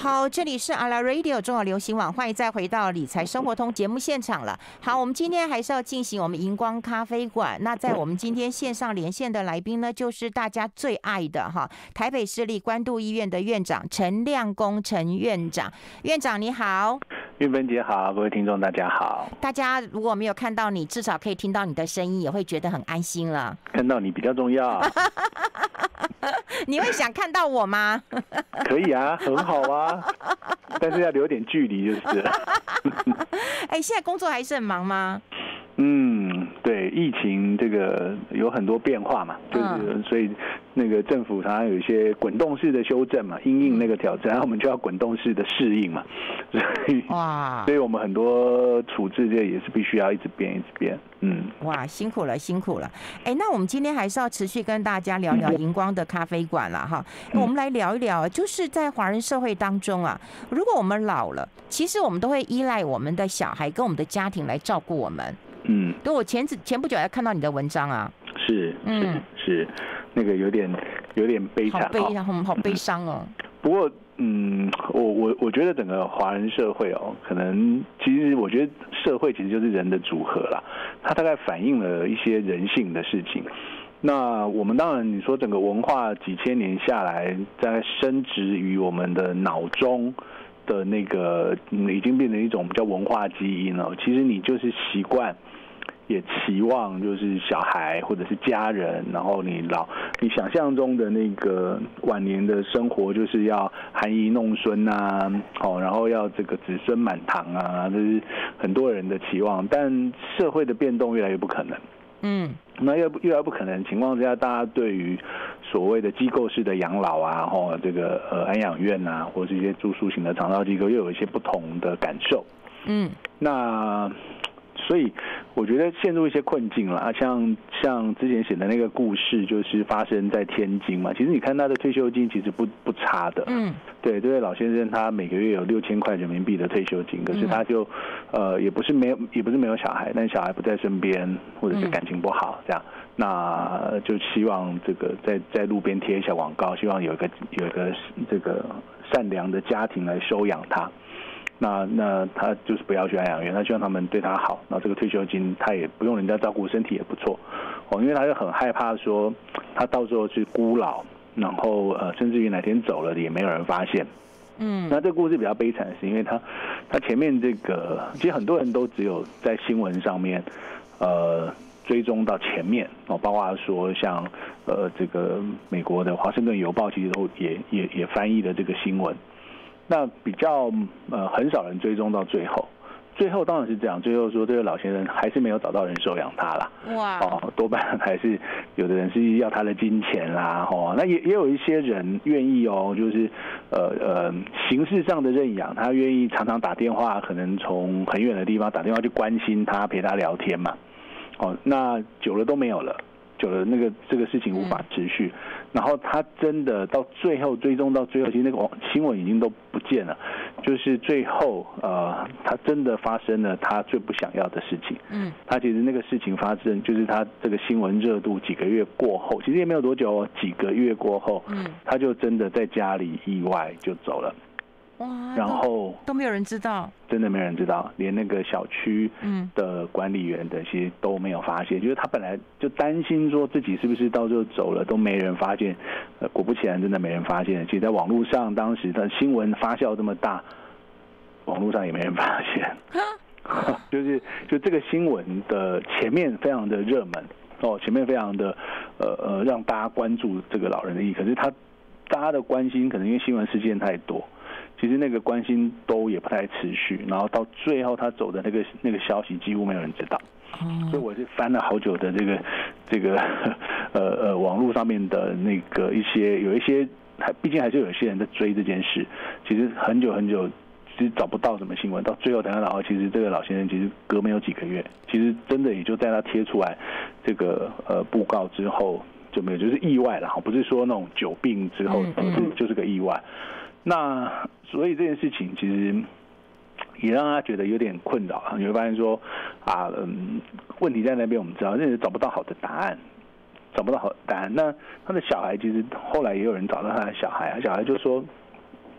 好，这里是阿拉 Radio 中华流行网，欢迎再回到理财生活通节目现场了。好，我们今天还是要进行我们荧光咖啡馆。那在我们今天线上连线的来宾呢，就是大家最爱的台北市立关渡医院的院长陈亮恭陈院长。院长你好。 韵芬姐好，各位听众大家好。 大家如果没有看到你，至少可以听到你的声音，也会觉得很安心了。 看到你比较重要。 你会想看到我吗？ 可以啊，很好啊，但是要留点距离就是了。 现在工作还是很忙吗？ 对，疫情这个有很多变化嘛，就是所以那个政府常常有一些滚动式的修正嘛，因应那个挑战，然后我们就要滚动式的适应嘛，所以我们很多处置这也是必须要一直变。 哇，辛苦了，辛苦了。那我们今天还是要持续跟大家聊聊荧光的咖啡馆了哈。我们来聊一聊，就是在华人社会当中啊，如果我们老了，其实我们都会依赖我们的小孩跟我们的家庭来照顾我们。对，我前不久还看到你的文章啊。是， 那个有点悲惨， 好悲伤哦。 不过，我觉得整个华人社会可能其实我觉得社会其实就是人的组合啦，它大概反映了一些人性的事情。那我们当然你说整个文化几千年下来，在深植于我们的脑中的那个，已经变成一种叫文化基因了。其实你就是习惯。也期望就是小孩或者是家人，然后你想象中的那个晚年的生活就是要含饴弄孙啊，然后要这个子孙满堂啊，这是很多人的期望。但社会的变动越来越不可能，那越来越不可能的情况之下，大家对于所谓的机构式的养老啊，这个安养院啊，或者是一些住宿型的长照机构，又有一些不同的感受。那所以我觉得陷入一些困境了，像之前写的那个故事，就是发生在天津嘛。其实你看他的退休金其实不差的，对，这位老先生他每个月有6000块人民币的退休金，可是他就也不是没有小孩，但小孩不在身边，或者是感情不好这样，那就希望这个在路边贴一下广告，希望有一个这个善良的家庭来收养他。那他就是不要去安养院，他希望他们对他好，然后这个退休金他也不用人家照顾，身体也不错因为他就很害怕说他到时候是孤老，然后甚至于哪天走了也没有人发现。那这个故事比较悲惨的是，因为他前面这个其实很多人都只有在新闻上面追踪到前面包括说像这个美国的华盛顿邮报其实都也翻译了这个新闻。那比较很少人追踪到最后当然是这样，最后说这个老先生还是没有找到人收养他啦。多半还是有的人是要他的金钱啦，那也有一些人愿意就是形式上的认养，他愿意常常打电话，可能从很远的地方打电话去关心他，陪他聊天嘛。那久了都没有了。久了，这个事情无法持续，然后他真的到最后追踪到最后，其实那个新闻已经都不见了，就是最后他真的发生了他最不想要的事情。他其实那个事情发生，就是他这个新闻热度几个月过后，其实也没有多久几个月过后，他就真的在家里意外就走了。然后都没有人知道， 真的没人知道，连那个小区的管理员等些都没有发现。就是他本来就担心说自己是不是到时候走了都没人发现，果不其然真的没人发现。其实在网络上当时的新闻发酵这么大，网络上也没人发现。就这个新闻的前面非常的热门前面非常的让大家关注这个老人的意义，可是大家的关心可能因为新闻事件太多，其实那个关心都也不太持续，然后到最后他走的那个消息几乎没有人知道。所以我是翻了好久的这个网络上面的那个有一些毕竟还是有一些人在追这件事，其实很久其实找不到什么新闻，到最后等到其实这个老先生其实隔没有几个月，其实真的也就在他贴出来这个布告之后就没有，就是意外了，不是说那种久病之后，就是个意外。那所以这件事情其实也让他觉得有点困扰，你会发现说问题在那边，我们知道，找不到好的答案。那他的小孩其实后来也有人找到他的小孩，小孩就说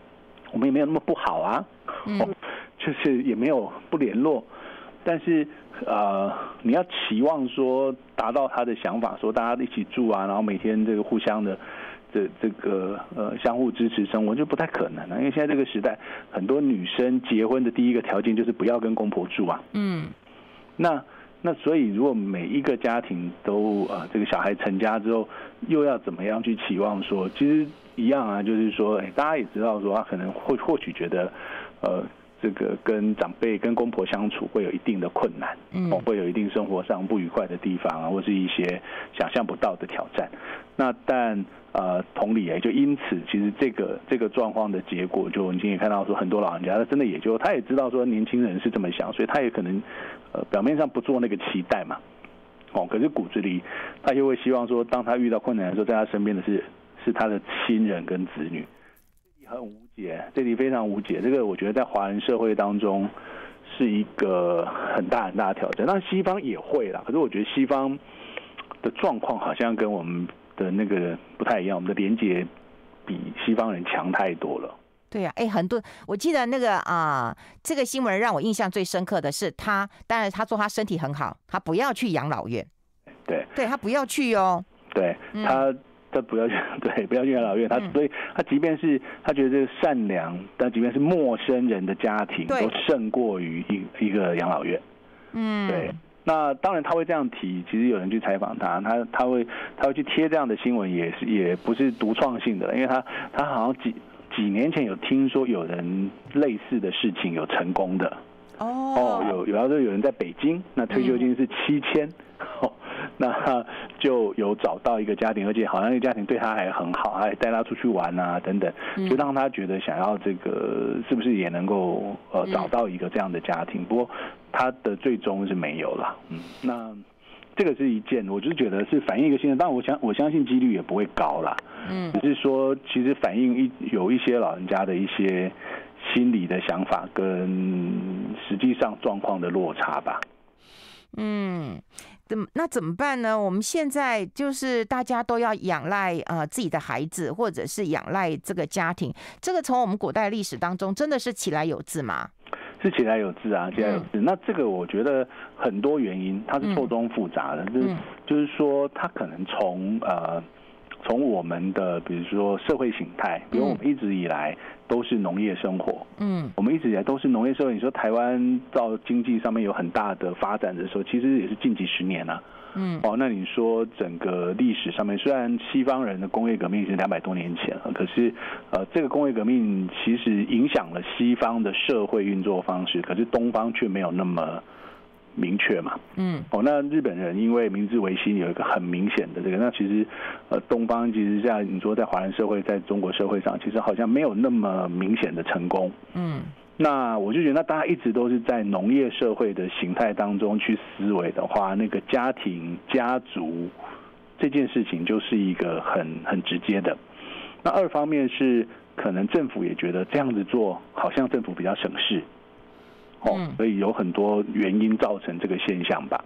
我们也没有那么不好啊，就是也没有不联络，但是你要期望说达到他的想法，说大家一起住啊，然后每天这个互相的这个相互支持生活，就不太可能了。因为现在这个时代，很多女生结婚的第一个条件就是不要跟公婆住啊。那所以如果每一个家庭都这个小孩成家之后，又要怎么样去期望说，其实一样啊，就是说，大家也知道说，他可能或许觉得这个跟长辈、跟公婆相处会有一定的困难，会有一定生活上不愉快的地方啊，或是一些想象不到的挑战。那但同理就因此，其实这个状况的结果，就我们今天也看到说，很多老人家他真的他也知道说年轻人是这么想，所以他也可能表面上不做那个期待嘛，可是骨子里他又会希望说，当他遇到困难的时候，在他身边的是他的亲人跟子女。很无解，这里非常无解。这个我觉得在华人社会当中是一个很大的挑战。但西方也会啦，可是我觉得西方的状况好像跟我们的那个不太一样，我们的连结比西方人强太多了。 对呀，很多我记得那个这个新闻让我印象最深刻的是当然他说他身体很好，他不要去养老院。对，他不要去哦。 对，他不要去养老院，所以他即便是他觉得这个善良，但即便是陌生人的家庭，都胜过于一个养老院。对。那当然他会这样提，其实有人去采访他会去贴这样的新闻，也不是独创性的，因为他好像几年前有听说有人类似的事情有成功的。有人在北京，那退休金是7000。那就有找到一个家庭，而且好像那个家庭对他还很好，还带他出去玩啊等等，就让他觉得想要这个是不是也能够找到一个这样的家庭。不过他的最终是没有了。那这个是一件，我就是觉得是反映一个现象，当然我相信几率也不会高啦。只是说其实反映有一些老人家的一些心理的想法跟实际上状况的落差吧。 那怎么办呢？我们现在就是大家都要仰赖自己的孩子，或者是仰赖这个家庭。这个从我们古代历史当中真的是起来有自吗？ 是起来有自啊，起来有自。那这个我觉得很多原因，它是错综复杂的。就是说，它可能从我们的比如说社会形态，比如我们一直以来都是农业生活，我们一直以来都是农业社会。你说台湾到经济上面有很大的发展的时候，其实也是近几10年啊。那你说整个历史上面，虽然西方人的工业革命是200多年前了，可是这个工业革命其实影响了西方的社会运作方式，可是东方却没有那么明确嘛。那日本人因为明治维新有一个很明显的这个，那其实东方其实像你说在华人社会，在中国社会上，其实好像没有那么明显的成功。那我就觉得，那大家一直都是在农业社会的形态当中去思维的话，那个家庭家族这件事情就是一个很直接的。那二方面是可能政府也觉得这样子做好像政府比较省事。所以有很多原因造成这个现象吧。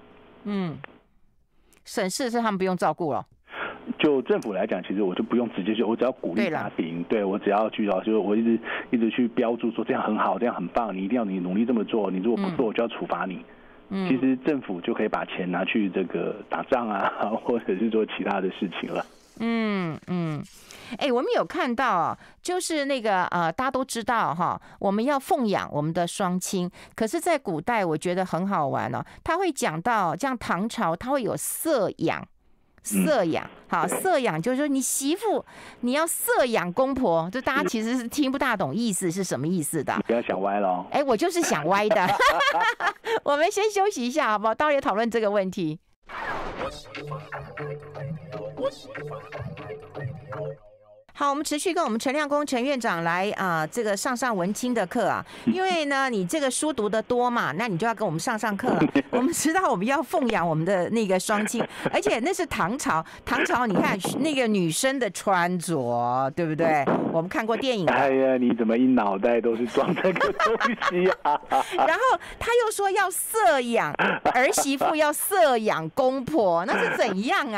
省事是他们不用照顾了。 就政府来讲，其实我就不用直接去，我只要鼓励家庭，对我只要去就是我一直去标注说这样很好，这样很棒，你一定要你努力这么做，你如果不做，我就要处罚你。其实政府就可以把钱拿去这个打仗啊，或者是做其他的事情了。 我们有看到就是那个大家都知道我们要奉养我们的双亲，可是在古代我觉得很好玩他会讲到像唐朝他会有色养。色养就是说你媳妇你要色养公婆，就大家其实是听不大懂意思是什么意思的。 不要想歪了。 我就是想歪的。我们先休息一下好不好？待会讨论这个问题。好，我们持续跟我们陈亮恭陈院长来这个上文青的课啊，因为呢你这个书读得多嘛，那你就要跟我们上课了。我们知道我们要奉养我们的那个双亲，而且那是唐朝你看那个女生的穿着，对不对？我们看过电影。 哎呀，你怎么一脑袋都是装这个东西啊？ 然后他又说要色养儿媳妇，要色养公婆，那是怎样啊？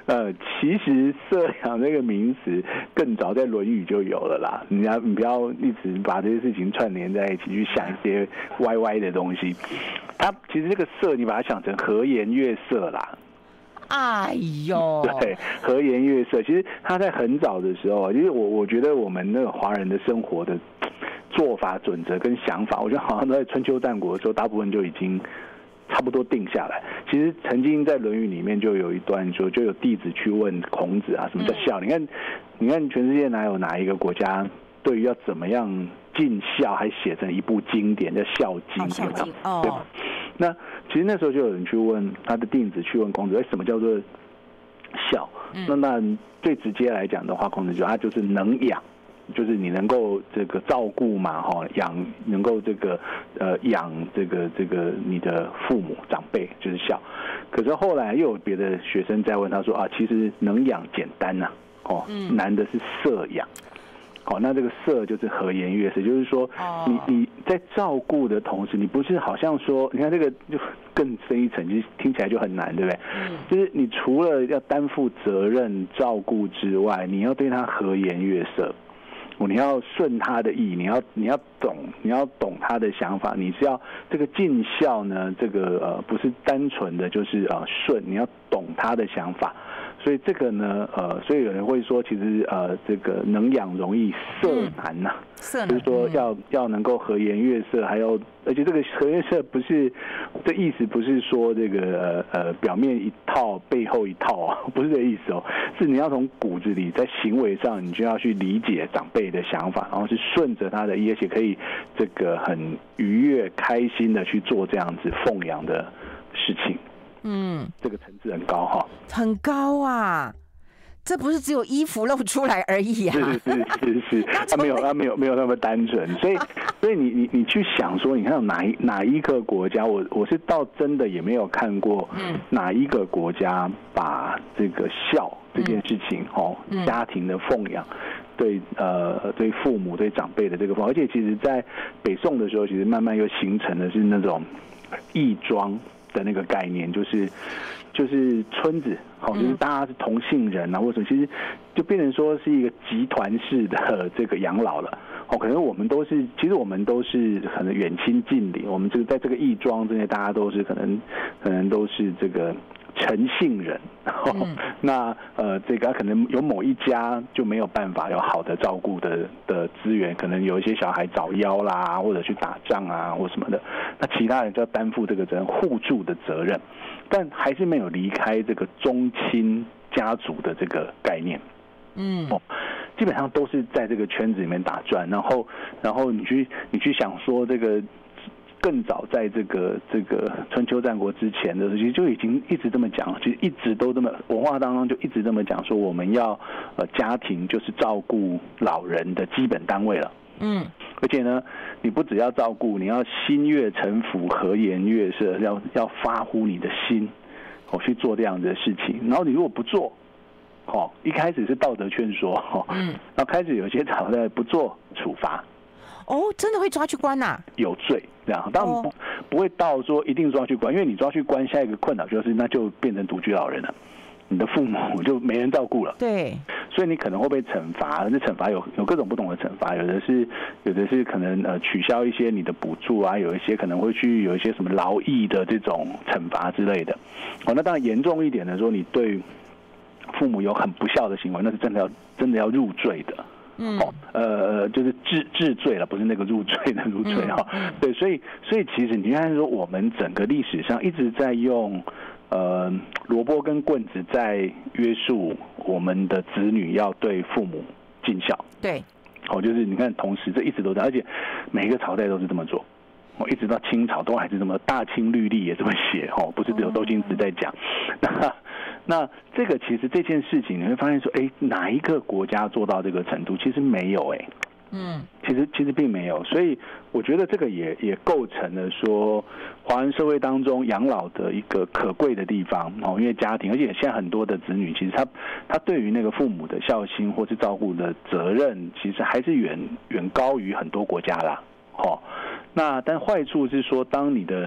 其实色养这个名词更早在《论语》就有了啦。你不要一直把这些事情串联在一起，去想一些歪的东西。它其实这个色，你把它想成和颜悦色啦。 哎呦， 对，和颜悦色，其实它在很早的时候，其实我觉得我们那个华人的生活的做法准则跟想法，我觉得好像在春秋战国的时候，大部分就已经差不多定下来。其实曾经在《论语》里面就有一段说，就有弟子去问孔子啊，什么叫孝？你看全世界哪一个国家对于要怎么样尽孝，还写成一部经典叫《孝经》， 孝经哦， 对吧？那其实那时候就有人去问他的弟子去问孔子，什么叫做孝？那最直接来讲的话，孔子就他就是能养，就是你能够这个照顾嘛，能够这个养这个你的父母长辈就是孝。可是后来又有别的学生在问他说啊，其实能养简单呐，难的是色养。好，那这个色就是和颜悦色，就是说你在照顾的同时，你不是好像说，你看这个就更深一层，其实听起来就很难，对不对？就是你除了要担负责任照顾之外，你要对他和颜悦色，你要顺他的意，你要懂他的想法，你是要这个尽孝呢，这个不是单纯的就是顺，你要懂他的想法。所以这个呢，所以有人会说，其实这个能养容易，色难呐。就是说要能够和颜悦色，还要而且这个和颜悦色不是这意思，不是说这个表面一套背后一套啊，不是这意思哦，是你要从骨子里在行为上，你就要去理解长辈的想法，然后是顺着他的意，而且可以这个很愉悦开心的去做这样子奉养的事情。这个层次很高哈， 很高啊！这不是只有衣服露出来而已啊！ 是，他没有那么单纯，所以你去想说，你看哪一个国家，我是倒真的也没有看过，哪一个国家把这个孝这件事情家庭的奉养。对父母对长辈的这个奉养，而且其实在北宋的时候，其实慢慢又形成的是那种义庄的那个概念，就是村子，就是大家是同姓人啊，或者其实就变成说是一个集团式的这个养老了。可能我们都是可能远亲近邻，我们这个在这个义庄这些大家都是可能都是这个陈姓人，那这个可能有某一家就没有办法有好的照顾的资源，可能有一些小孩早夭啦，或者去打仗啊或什么的，那其他人就要担负这个责任，互助的责任，但还是没有离开这个宗亲家族的这个概念。基本上都是在这个圈子里面打转，然后你去想说这个。更早在这个春秋战国之前的时候，其实就已经一直这么讲，其实一直都这么文化当中就一直这么讲说，我们要家庭就是照顾老人的基本单位了。而且呢，你不只要照顾，你要心悦诚服、和颜悦色，要发乎你的心，去做这样子的事情。然后你如果不做，一开始是道德劝说，然后开始有些朝代不做处罚。 真的会抓去关呐？ 有罪这样，当然不会到说一定抓去关，因为你抓去关，下一个困扰就是那就变成独居老人了，你的父母就没人照顾了。 对， 所以你可能会被惩罚，那惩罚有各种不同的惩罚，有的是可能取消一些你的补助啊，有一些可能会去有一些什么劳役的这种惩罚之类的。那当然严重一点的说，你对父母有很不孝的行为，那是真的要入罪的。就是治罪了，不是那个入罪的入罪哈。对，所以其实你看说，我们整个历史上一直在用萝卜跟棍子在约束我们的子女要对父母尽孝。 对， 就是你看，同时这一直都在，而且每一个朝代都是这么做。一直到清朝都还是这么，大清律例也这么写，不是只有周星驰在讲。那这个其实这件事情你会发现说，哪一个国家做到这个程度？其实没有，其实并没有。所以我觉得这个也构成了说，华人社会当中养老的一个可贵的地方，因为家庭，而且现在很多的子女其实他对于那个父母的孝心或是照顾的责任，其实还是远高于很多国家啦。但坏处是说，当你的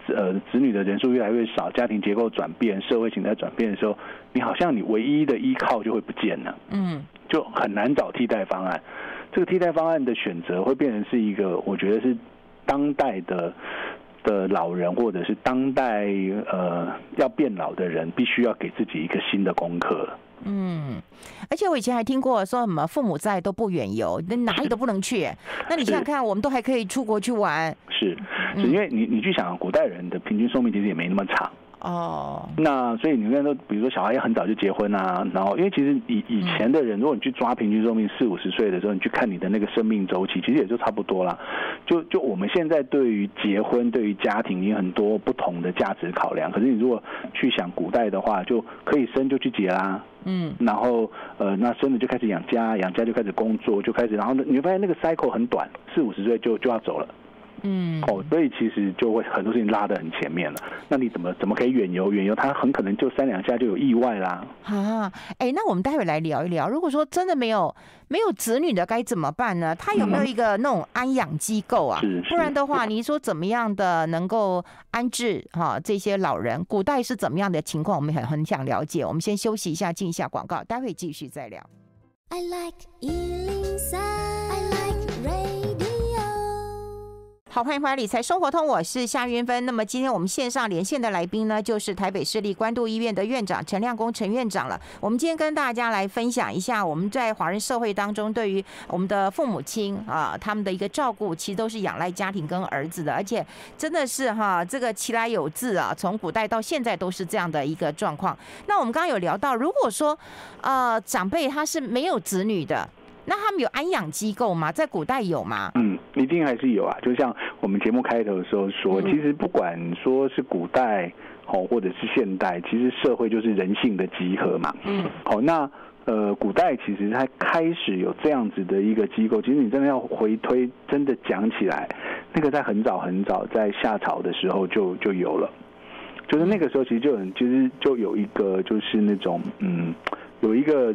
子女的人数越来越少，家庭结构转变，社会形态转变的时候，你好像你唯一的依靠就会不见了，就很难找替代方案。这个替代方案的选择会变成是一个，我觉得是当代的老人或者是当代要变老的人，必须要给自己一个新的功课了。 而且我以前还听过说什么父母在都不远游，那哪里都不能去。那你想想看，我们都还可以出国去玩。 是因为你去想，古代人的平均寿命其实也没那么长。那所以你看说，比如说小孩也很早就结婚啊，然后因为其实以前的人，如果你去抓平均寿命40-50岁的时候，你去看你的那个生命周期，其实也就差不多啦。就我们现在对于结婚、对于家庭有很多不同的价值考量，可是你如果去想古代的话，就可以生就去结啦。然后那生了就开始养家，养家就开始工作，就开始，然后你会发现那个 cycle 很短，40-50岁就要走了。所以其实就会很多事情拉得很前面了。那你怎么可以远游？远游它很可能就3-2下就有意外啦。 那我们待会来聊一聊，如果说真的没有子女的该怎么办呢？他有没有一个那种安养机构啊？不然的话，你说怎么样的能够安置这些老人？古代是怎么样的情况？我们很想了解。我们先休息一下，进一下广告，待会继续再聊。I like 103, I like radio。好，欢迎回来理财生活通，我是夏云芬。那么今天我们线上连线的来宾呢，就是台北市立关渡医院的院长陈亮恭陈院长了。我们今天跟大家来分享一下，我们在华人社会当中，对于我们的父母亲他们的一个照顾，其实都是仰赖家庭跟儿子的，而且真的是这个其来有自啊，从古代到现在都是这样的一个状况。那我们刚刚有聊到，如果说长辈他是没有子女的，那他们有安养机构吗？在古代有吗？ 一定还是有啊。就像我们节目开头的时候说，其实不管说是古代或者是现代，其实社会就是人性的集合嘛。那古代其实它开始有这样子的一个机构，其实你真的要回推，真的讲起来，那个在很早很早，在夏朝的时候就有了。就是那个时候其实就有一个就是那种有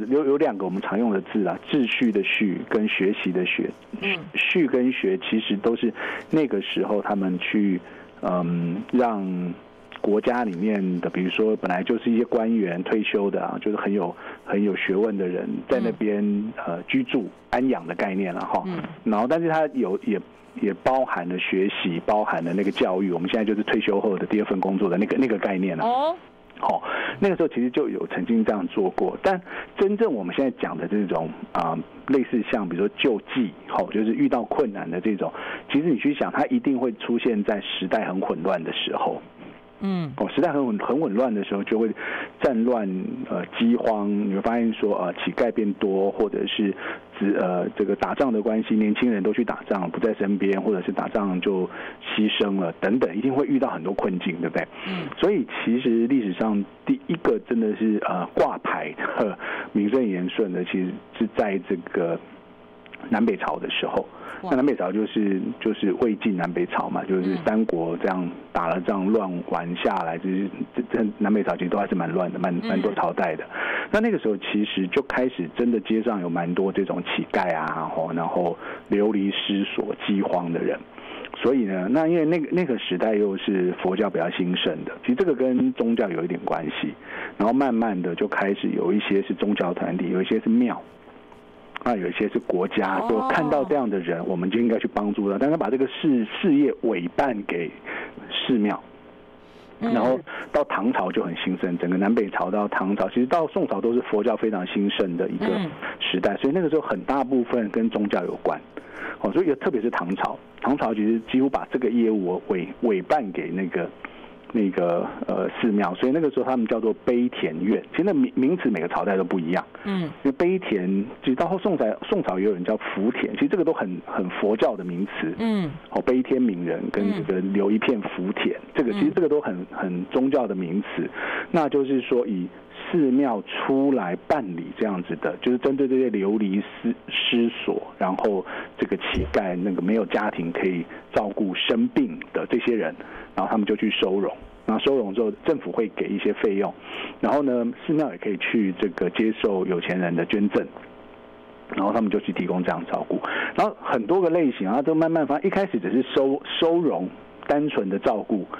2个我们常用的字啊，秩序的序跟学习的学。序跟学其实都是那个时候他们去让国家里面的，比如说本来就是一些官员退休的啊，就是很有学问的人在那边居住安养的概念了哈。然后但是它也包含了学习，包含了那个教育。我们现在就是退休后的第2份工作的那个概念了。那个时候其实就有曾经这样做过，但真正我们现在讲的这种类似像比如说救济，就是遇到困难的这种，其实你去想，它一定会出现在时代很混乱的时候。时代很混乱的时候，就会战乱、饥荒，你会发现说乞丐变多，或者是这个打仗的关系，年轻人都去打仗不在身边，或者是打仗就牺牲了等等，一定会遇到很多困境，对不对？所以其实历史上第一个真的是挂牌的名正言顺的，其实是在这个南北朝的时候。那南北朝就是魏晋南北朝嘛，就是三国这样打了仗乱完下来，就是这南北朝其实都还是蛮乱的，蛮多朝代的。那个时候其实就开始真的街上有蛮多这种乞丐啊，然后流离失所、饥荒的人。所以呢，那因为那个时代又是佛教比较兴盛的，其实这个跟宗教有一点关系。然后慢慢的就开始有一些是宗教团体，有一些是庙。有一些是国家，就看到这样的人，我们就应该去帮助他，但他把这个事业委办给寺庙。然后到唐朝就很兴盛，整个南北朝到唐朝，其实到宋朝都是佛教非常兴盛的一个时代，所以那个时候很大部分跟宗教有关。所以特别是唐朝其实几乎把这个业务委办给那个寺庙，所以那个时候他们叫做悲田院。其实那名词每个朝代都不一样。因为悲田，其实到后宋朝也有人叫福田，其实这个都很佛教的名词。悲天悯人跟这个留一片福田，其实这个都很宗教的名词。那就是说以寺庙出来办理这样子的，就是针对这些流离失所，然后这个乞丐，那个没有家庭可以照顾生病的这些人，然后他们就去收容。然后收容之后，政府会给一些费用，然后呢，寺庙也可以去这个接受有钱人的捐赠，然后他们就去提供这样照顾。然后很多个类型啊，都慢慢发现，一开始只是收容，单纯的照顾。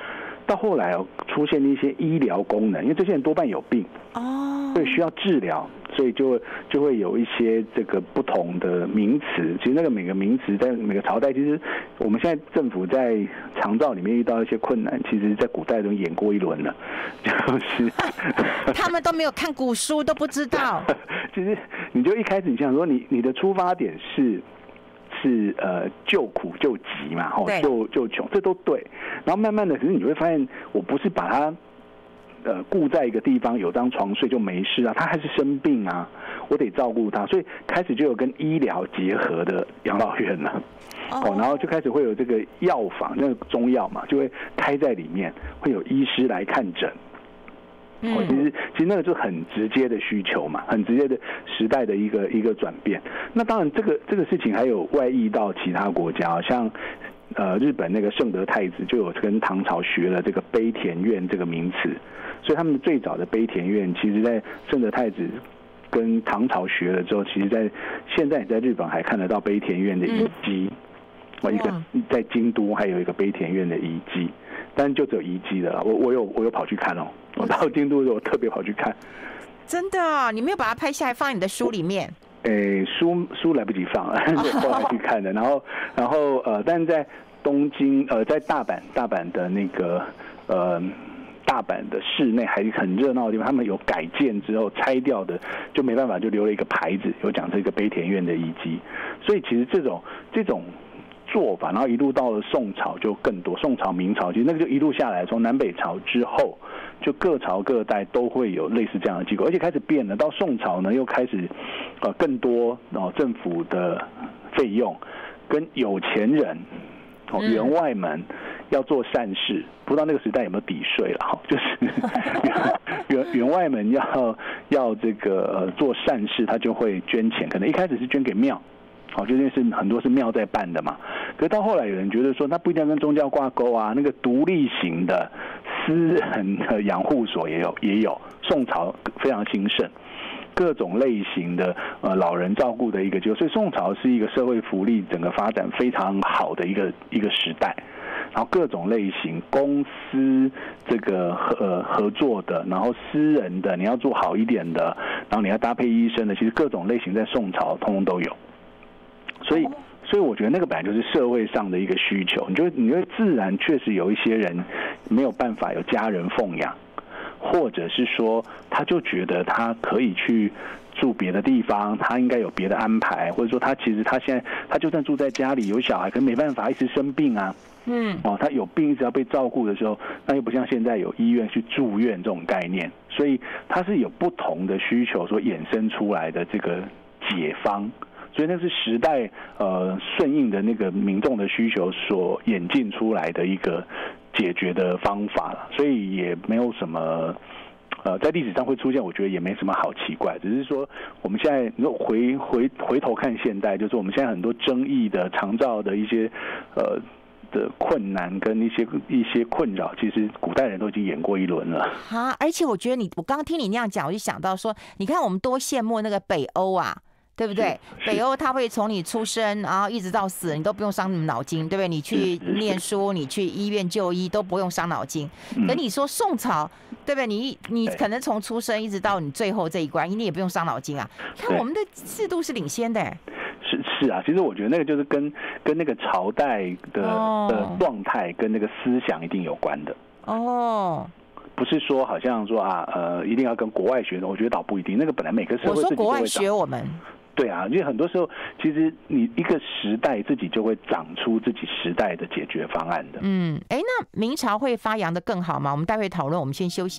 到后来出现一些医疗功能，因为这些人多半有病所以需要治疗，所以就会有一些这个不同的名词。其实那个每个名词在每个朝代，其实我们现在政府在长照里面遇到一些困难，其实在古代都演过一轮了，就是他们都没有看古书，都不知道。 其实你就一开始你想说你的出发点是救苦救急嘛，救穷，这都对。然后慢慢的，可是你会发现，我不是把它顾在一个地方有张床睡就没事啊，他还是生病啊，我得照顾他，所以开始就有跟医疗结合的养老院了。然后就开始会有这个药房，那个中药嘛，就会开在里面，会有医师来看诊。其实那个就很直接的需求嘛，很直接的时代的一个转变。那当然这个事情还有外溢到其他国家，像日本那个圣德太子就有跟唐朝学了这个悲田院这个名词，所以他们最早的悲田院，其实在圣德太子跟唐朝学了之后，其实现在你在日本还看得到悲田院的遗迹，一个在京都还有一个悲田院的遗迹，但就只有遗迹的了。我有跑去看我到京都的时候我特别跑去看。 真的你没有把它拍下来放在你的书里面？ 书来不及放了，后来去看的。然后但是在东京在大阪的那个大阪的市内还是很热闹的地方，他们有改建之后拆掉的，就没办法就留了一个牌子，有讲这个悲田院的遗迹。所以其实这种做法，然后一路到了宋朝就更多，宋朝明朝其实那个就一路下来，从南北朝之后，就各朝各代都会有类似这样的机构，而且开始变了。到宋朝呢，又开始更多政府的费用跟有钱人员外们要做善事，不知道那个时代有没有抵税了就是员外们要这个做善事，他就会捐钱，可能一开始是捐给庙。就是很多是庙在办的嘛，可是到后来有人觉得说，那不一定要跟宗教挂钩啊，那个独立型的私人的养护所也有，宋朝非常兴盛，各种类型的老人照顾的一个机构，所以宋朝是一个社会福利整个发展非常好的一个时代。然后各种类型公司这个合作的，然后私人的你要做好一点的，然后你要搭配医生的，其实各种类型在宋朝通通都有。所以我觉得那个本来就是社会上的一个需求，你会自然确实有一些人没有办法有家人奉养，或者是说他就觉得他可以去住别的地方，他应该有别的安排，或者说他其实他现在他就算住在家里有小孩，可是没办法一直生病啊，他有病一直要被照顾的时候，那又不像现在有医院去住院这种概念，所以他是有不同的需求所衍生出来的这个解方。所以那是时代顺应的那个民众的需求所演进出来的一个解决的方法了，所以也没有什么在历史上会出现，我觉得也没什么好奇怪，只是说我们现在你说回头看现代，就是我们现在很多争议的长照的一些的困难跟一些困扰，其实古代人都已经演过一轮了啊！而且我觉得我刚刚听你那样讲，我就想到说，你看我们多羡慕那个北欧啊。对不对？北欧他会从你出生，然后一直到死，你都不用伤什么脑筋，对不对？你去念书，你去医院就医都不用伤脑筋。可你说宋朝，对不对？你可能从出生一直到你最后这一关，你也不用伤脑筋啊。看我们的制度是领先的。 是啊，其实我觉得那个就是跟那个朝代的状态跟那个思想一定有关的。不是说好像说一定要跟国外学的，我觉得倒不一定。那个本来每个社会自己都会长。我说国外学我们。对啊，因为很多时候其实你一个时代自己就会长出自己时代的解决方案的。 那明朝会发扬的更好吗？我们待会讨论，我们先休息。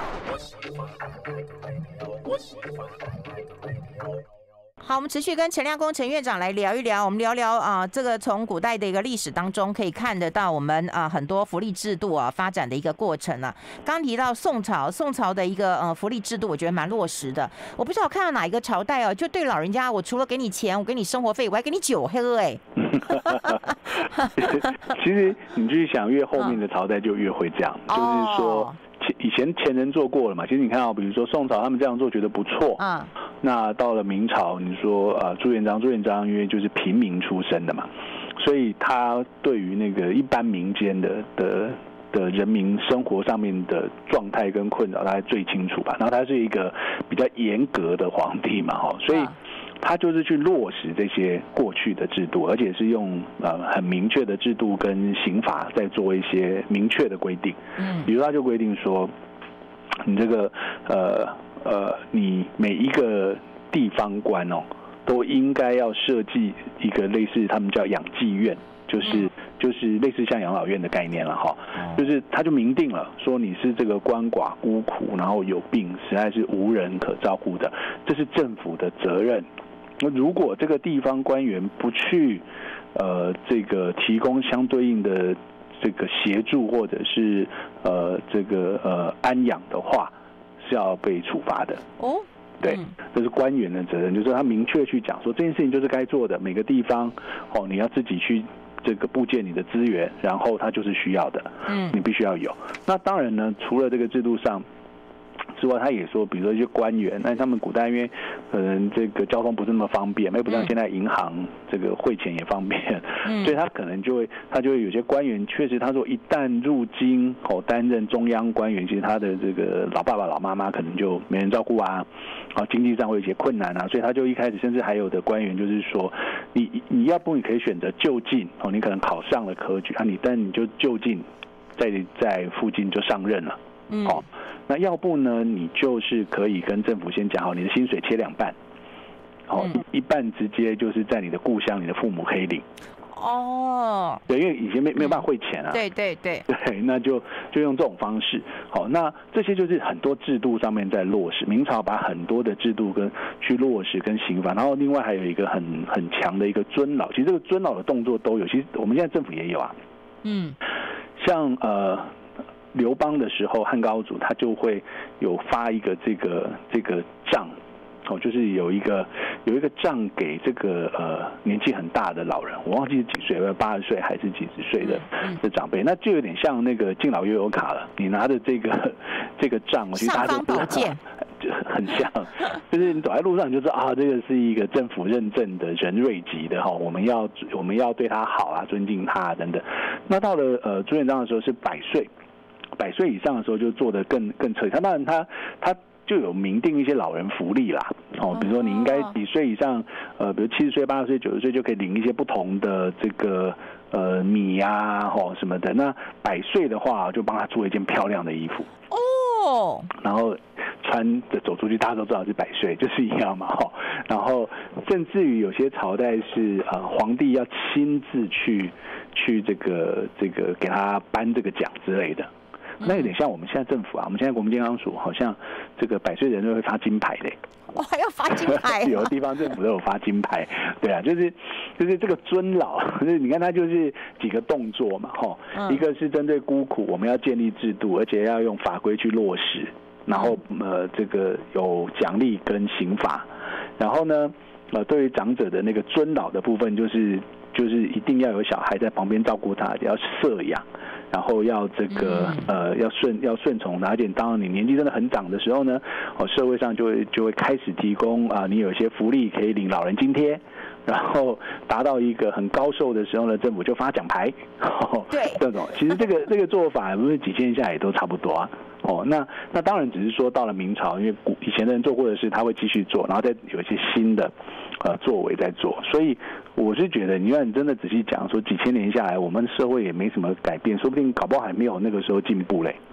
好，我们持续跟陈亮恭陈院长来聊一聊，我们聊聊这个从古代的一个历史当中可以看得到我们很多福利制度发展的一个过程啊。刚提到宋朝的一个福利制度，我觉得蛮落实的。我不知道看到哪一个朝代就对老人家，我除了给你钱，我给你生活费，我还给你酒喝其实你去想，越后面的朝代就越会这样，就是说。以前前人做过了嘛，其实你看比如说宋朝他们这样做觉得不错，那到了明朝，你说朱元璋因为就是平民出身的嘛，所以他对于那个一般民间的的人民生活上面的状态跟困扰，他最清楚吧。然后他是一个比较严格的皇帝嘛，所以他就是去落实这些过去的制度，而且是用很明确的制度跟刑法在做一些明确的规定。比如他就规定说，你这个你每一个地方官都应该要设计一个类似他们叫养济院，就是类似像养老院的概念了哈，就是他就明定了说你是这个鳏寡孤苦，然后有病实在是无人可照顾的，这是政府的责任。那如果这个地方官员不去这个提供相对应的这个协助或者是这个安养的话，是要被处罚的。对，这是官员的责任，就是他明确去讲说这件事情就是该做的，每个地方你要自己去这个布建你的资源，然后它就是需要的，你必须要有。那当然呢，除了这个制度上之外，他也说，比如说一些官员，那他们古代因为可能这个交通不是那么方便，又不像现在银行这个汇钱也方便，所以他可能就会有些官员确实他说一旦入京担任中央官员，其实他的这个老爸爸老妈妈可能就没人照顾啊，经济上会有一些困难啊，所以他就一开始甚至还有的官员就是说，你要不你可以选择就近你可能考上了科举但你就就近在附近就上任了。那要不呢？你就是可以跟政府先讲好，你的薪水切2半，一半直接就是在你的故乡，你的父母可以领。对，因为以前没有办法汇钱啊。 对， 那就用这种方式。那这些就是很多制度上面在落实。明朝把很多的制度去落实跟刑法，然后另外还有一个很强的一个尊老。其实这个尊老的动作都有，其实我们现在政府也有啊。像刘邦的时候，汉高祖他就会有发一个这个账，就是有一个账给这个年纪很大的老人，我忘记是几岁，80岁还是几十岁的长辈，那就有点像那个敬老悠游卡了。你拿着这个账，其实大家都知道，就很像，就是你走在路上你就知道啊，这个是一个政府认证的仁瑞级的我们要对他好啊，尊敬他等等。那到了朱元璋的时候是100岁以上的时候就做得更彻底。他当然他就有明定一些老人福利啦，比如说你应该几岁以上，比如70岁、80岁、90岁就可以领一些不同的这个米啊什么的。那100岁的话，就帮他做一件漂亮的衣服然后穿着走出去，大家都知道是100岁，就是一样嘛然后甚至于有些朝代是皇帝要亲自去这个给他颁这个奖之类的。那有点像我们现在政府啊，我们现在国民健康署好像这个100岁人都会发金牌的。 还要发金牌？ 有的地方政府都有发金牌，对啊，就是这个尊老，就是你看它就是几个动作嘛，一个是针对孤苦，我们要建立制度，而且要用法规去落实，然后这个有奖励跟刑罚，然后呢对于长者的那个尊老的部分，就是一定要有小孩在旁边照顾他，要摄养。然后要这个要顺从，而且当你年纪真的很长的时候呢，社会上就会开始提供你有一些福利可以领老人津贴，然后达到一个很高寿的时候呢，政府就发奖牌。 对， 这种其实这个做法不是几千下也都差不多啊。那当然只是说到了明朝，因为以前的人做过的事，他会继续做，然后再有一些新的作为在做，所以我是觉得，你看你真的仔细讲说，几千年下来，我们社会也没什么改变，说不定搞不好还没有那个时候进步嘞。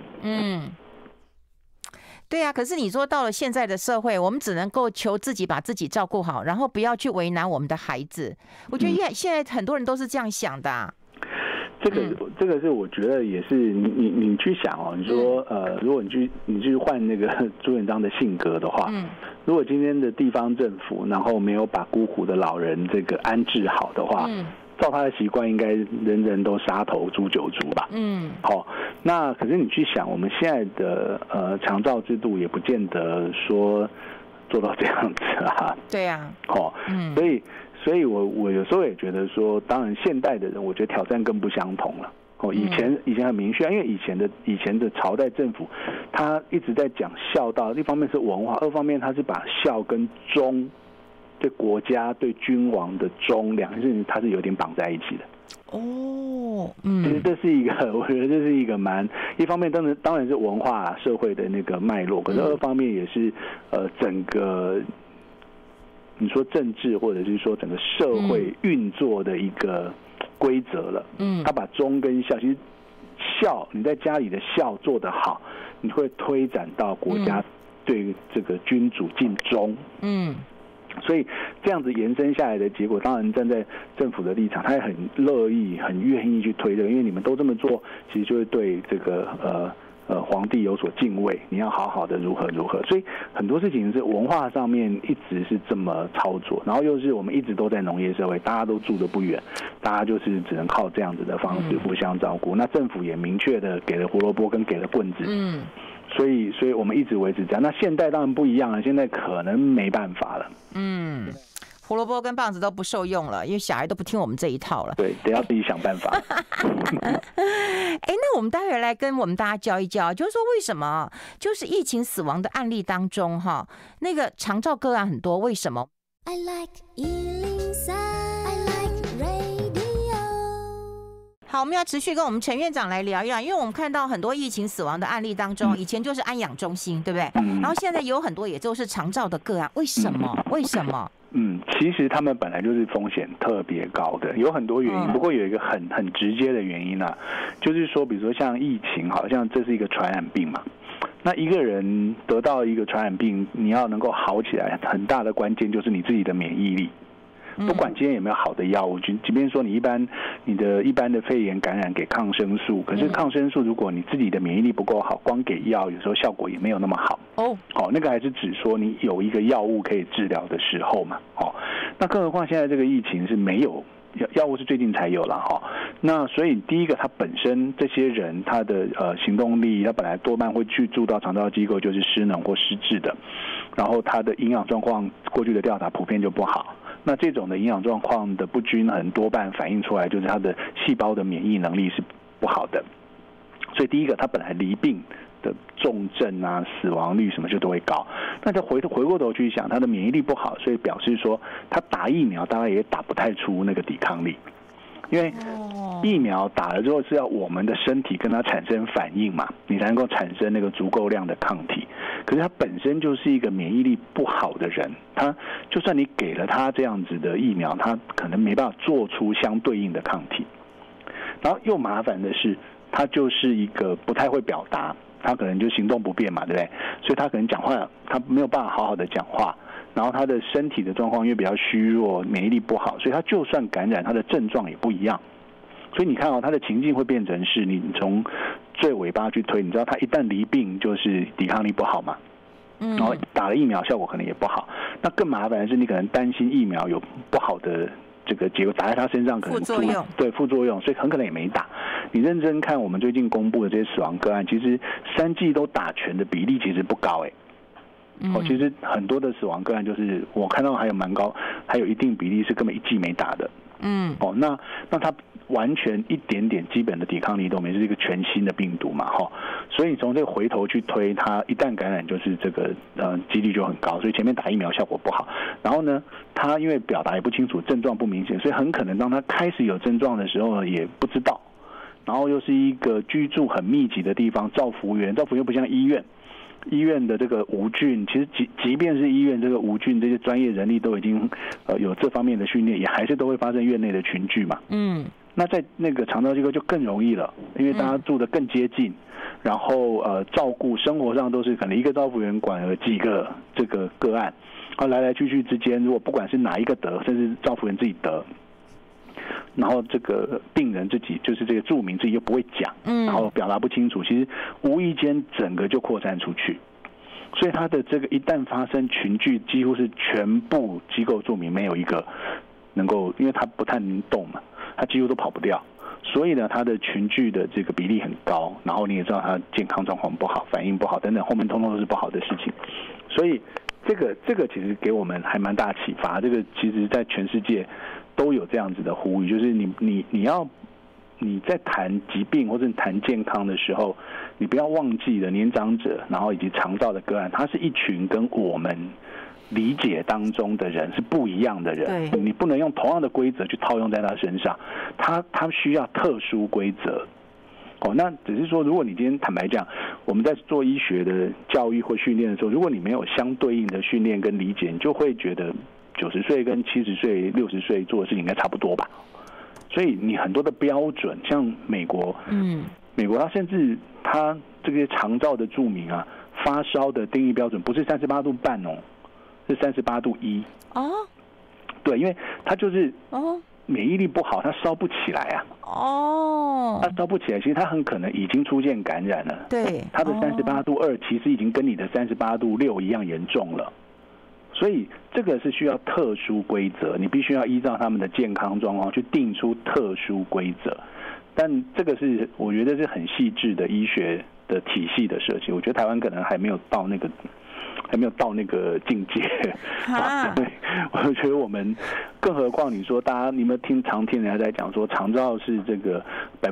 对啊，可是你说到了现在的社会，我们只能够求自己把自己照顾好，然后不要去为难我们的孩子。我觉得现在很多人都是这样想的这个是我觉得也是你去想你说如果你去换那个朱元璋的性格的话，如果今天的地方政府然后没有把孤苦的老人这个安置好的话，照他的习惯应该人人都杀头诛九族吧。那可是你去想，我们现在的长照制度也不见得说做到这样子啊。 对啊。 所以我有时候也觉得说，当然现代的人，我觉得挑战更不相同了。以前很明确，因为以前的朝代政府，他一直在讲孝道，一方面是文化，二方面他是把孝跟忠，对国家对君王的忠两件事情，他是有点绑在一起的。 其实这是一个，我觉得这是一个一方面当然是文化社会的那个脉络，可是二方面也是整个你说政治或者是说整个社会运作的一个规则了。他把忠跟孝，其实孝你在家里的孝做得好，你会推展到国家对这个君主尽忠。所以这样子延伸下来的结果，当然站在政府的立场，他也很乐意、很愿意去推这个，因为你们都这么做，其实就会对这个皇帝有所敬畏。你要好好的如何如何，所以很多事情是文化上面一直是这么操作，然后又是我们一直都在农业社会，大家都住得不远，大家就是只能靠这样子的方式互相照顾。那政府也明确的给了胡萝卜跟给了棍子。所以我们一直维持这样。那现代当然不一样了，现在可能没办法了。 胡萝卜跟棒子都不受用了，因为小孩都不听我们这一套了。 对，得要自己想办法。 那我们待会来跟我们大家教一教，就是说为什么就是疫情死亡的案例当中哈，那个长照个案很多，为什么？ I like 103, I like radio。 好，我们要持续跟我们陈院长来聊一聊，因为我们看到很多疫情死亡的案例当中，以前就是安养中心，对不对？然后现在有很多也都是长照的个案，为什么？为什么？ 其实他们本来就是风险特别高的，有很多原因，不过有一个很直接的原因啊，就是说，比如说像疫情，好像这是一个传染病嘛。那一个人得到一个传染病，你要能够好起来，很大的关键就是你自己的免疫力。不管今天有没有好的药物，即便说你一般的肺炎感染给抗生素，可是抗生素如果你自己的免疫力不够好，光给药有时候效果也没有那么好。那个还是指说你有一个药物可以治疗的时候嘛。那更何况现在这个疫情是没有药物，是最近才有了哈。那所以第一个，他本身这些人他的行动力，他本来多半会去住到长照机构，就是失能或失智的，然后他的营养状况过去的调查普遍就不好。那这种的营养状况的不均衡，多半反映出来就是他的细胞的免疫能力是不好的。所以第一个，他本来罹病的重症啊、死亡率什么就都会高。那就回过头去想，他的免疫力不好，所以表示说他打疫苗大概也打不太出那个抵抗力。因为疫苗打了之后是要我们的身体跟它产生反应嘛，你才能够产生那个足够量的抗体。可是他本身就是一个免疫力不好的人，他就算你给了他这样子的疫苗，他可能没办法做出相对应的抗体。然后又麻烦的是，他就是一个不太会表达，他可能就行动不便嘛，对不对？所以他可能讲话他没有办法好好的讲话。然后他的身体的状况因为比较虚弱，免疫力不好，所以他就算感染，他的症状也不一样。所以你看他的情境会变成是你从最尾巴去推，你知道他一旦罹病就是抵抗力不好嘛，然后打了疫苗效果可能也不好。那更麻烦的是你可能担心疫苗有不好的这个结果打在他身上，可能副作用，所以很可能也没打。你认真看我们最近公布的这些死亡个案，其实3剂都打全的比例其实不高其实很多的死亡个案就是我看到还有蛮高，还有一定比例是根本1剂没打的。那他完全一点点基本的抵抗力都没，是一个全新的病毒嘛，所以从这个回头去推，他一旦感染就是这个几率就很高，所以前面打疫苗效果不好，然后呢，他因为表达也不清楚，症状不明显，所以很可能当他开始有症状的时候也不知道，然后又是一个居住很密集的地方，照服员不像医院的这个无菌，其实即便是医院这个无菌，这些专业人力都已经有这方面的训练，也还是都会发生院内的群聚嘛。那在那个长照机构就更容易了，因为大家住得更接近，然后照顾生活上都是可能一个照服员管了几个这个个案，然后来来去去之间，如果不管是哪一个得，甚至照服员自己得，然后这个病人自己就是这个住民自己又不会讲，然后表达不清楚，其实无意间整个就扩散出去。所以他的这个一旦发生群聚，几乎是全部机构住民没有一个能够，因为他不太能动嘛，他几乎都跑不掉。所以呢，他的群聚的这个比例很高，然后你也知道他健康状况不好、反应不好等等，后面通通都是不好的事情。所以这个其实给我们还蛮大启发。这个其实在全世界都有这样子的呼吁，就是你在谈疾病或者谈健康的时候，你不要忘记了年长者，然后以及长照的个案，它是一群跟我们理解当中的人是不一样的人，你不能用同样的规则去套用在他身上，他需要特殊规则。那只是说，如果你今天坦白讲，我们在做医学的教育或训练的时候，如果你没有相对应的训练跟理解，你就会觉得90岁跟70岁、60岁做的事情应该差不多吧。所以你很多的标准，像美国，美国它甚至它这个长照的著名啊，发烧的定义标准不是38度半哦，是38度1。对，因为它就是免疫力不好，它烧不起来啊。它烧不起来，其实它很可能已经出现感染了。 对， 它的38度2其实已经跟你的38度6一样严重了。所以这个是需要特殊规则，你必须要依照他们的健康状况去定出特殊规则。但这个是我觉得是很细致的医学的体系的设计，我觉得台湾可能还没有到那个境界。对，我觉得我们，更何况你说大家，你有没有常听人家在讲说，长照是这个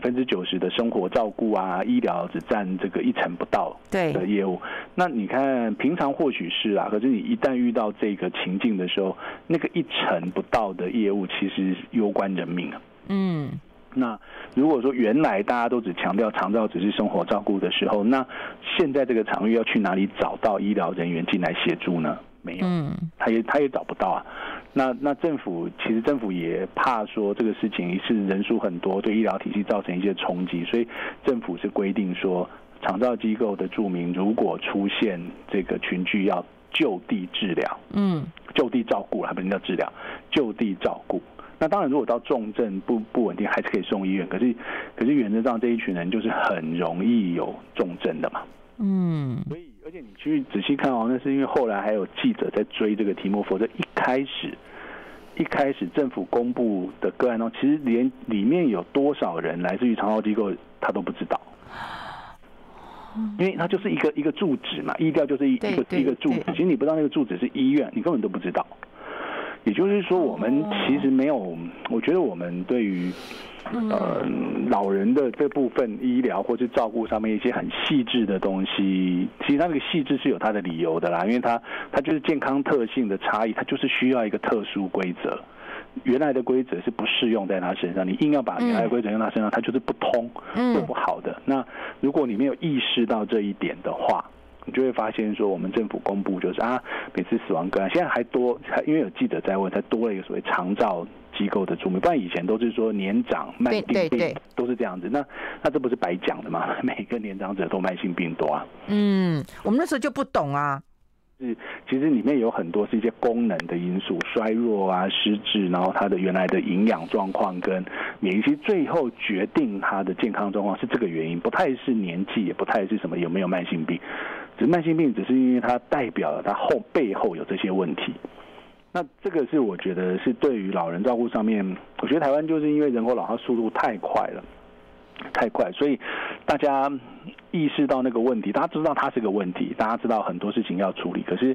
90%的生活照顾啊，医疗只占这个1成不到的业务。那你看平常或许是啊，可是你一旦遇到这个情境的时候，那个1成不到的业务其实攸关人命啊。那如果说原来大家都只强调长照只是生活照顾的时候，那现在这个场域要去哪里找到医疗人员进来协助呢？没有，他也找不到啊。那政府其实政府也怕说这个事情是人数很多，对医疗体系造成一些冲击，所以政府是规定说，长照机构的住民如果出现这个群聚，要就地治疗，就地照顾，还不能叫治疗，就地照顾。那当然，如果到重症不稳定，还是可以送医院。可是原则上这一群人就是很容易有重症的嘛。所以而且你去仔细看那是因为后来还有记者在追这个题目，否则一开始政府公布的个案中，其实连里面有多少人来自于长照机构，他都不知道。因为它就是一个住址嘛，医调就是一个住址，其实你不知道那个住址是医院，你根本都不知道。也就是说，我们其实没有，我觉得我们对于老人的这部分医疗或是照顾上面一些很细致的东西，其实它那个细致是有它的理由的啦，因为它就是健康特性的差异，它就是需要一个特殊规则。原来的规则是不适用在他身上，你硬要把原来的规则用在他身上，他就是不通，做不好的。那如果你没有意识到这一点的话，你就会发现说，我们政府公布就是每次死亡个案现在还多，因为有记者在问，才多了一个所谓长照机构的住民，不然以前都是说年长慢性病都是这样子。那这不是白讲的吗？每个年长者都慢性病多啊。 我们那时候就不懂啊。 其实里面有很多是一些功能的因素，衰弱啊、失智，然后他的原来的营养状况跟免疫，其实最后决定他的健康状况是这个原因，不太是年纪，也不太是什么有没有慢性病，慢性病只是因为它代表了它背后有这些问题。那这个是我觉得是对于老人照顾上面，我觉得台湾就是因为人口老化速度太快了，所以大家意识到那个问题，大家知道它是个问题，大家知道很多事情要处理，可是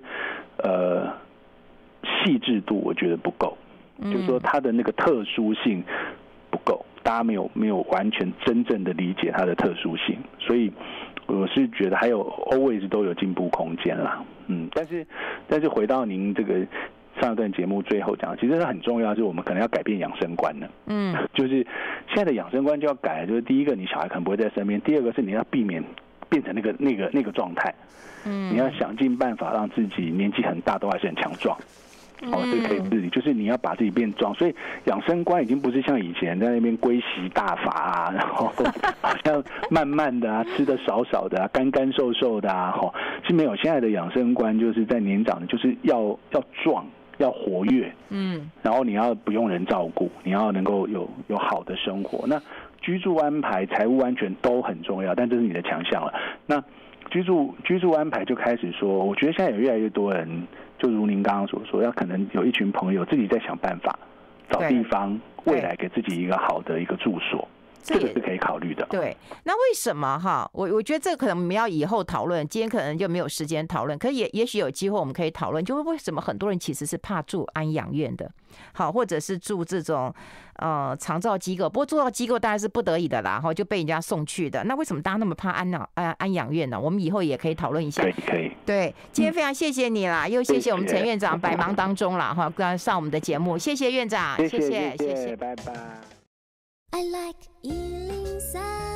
细致度我觉得不够，就是说它的那个特殊性不够，大家没有完全真正的理解它的特殊性，所以我是觉得还有 always 都有进步空间啦。但是回到您这个上一段节目最后讲，其实很重要，就是我们可能要改变养生观了。就是现在的养生观就要改，就是第一个，你小孩可能不会在身边；第二个是你要避免变成那个状态。你要想尽办法让自己年纪很大都还是很强壮。这个可以自理，就是你要把自己变壮，所以养生观已经不是像以前在那边归习大法啊，然后好像慢慢的吃的少少的干干瘦瘦的是没有。现在的养生观就是在年长的，就是要壮。要活跃，然后你要不用人照顾，你要能够有好的生活。那居住安排、财务安全都很重要，但这是你的强项了。那居住安排就开始说，我觉得现在有越来越多人，就如您刚刚所说，要可能有一群朋友自己在想办法找地方，未来给自己一个好的一个住所。 这个是可以考虑的。 对，那为什么哈？我觉得这个可能我们要以后讨论，今天可能就没有时间讨论，可也许有机会我们可以讨论，就是为什么很多人其实是怕住安养院的，好，或者是住这种长照机构，不过住到机构当然是不得已的啦，哈，就被人家送去的。那为什么大家那么怕安养院呢？我们以后也可以讨论一下。 可以。 对，今天非常谢谢你啦，又谢谢我们陈院长百忙当中啦，哈，上我们的节目，谢谢院长， 谢谢，拜拜。 I like 103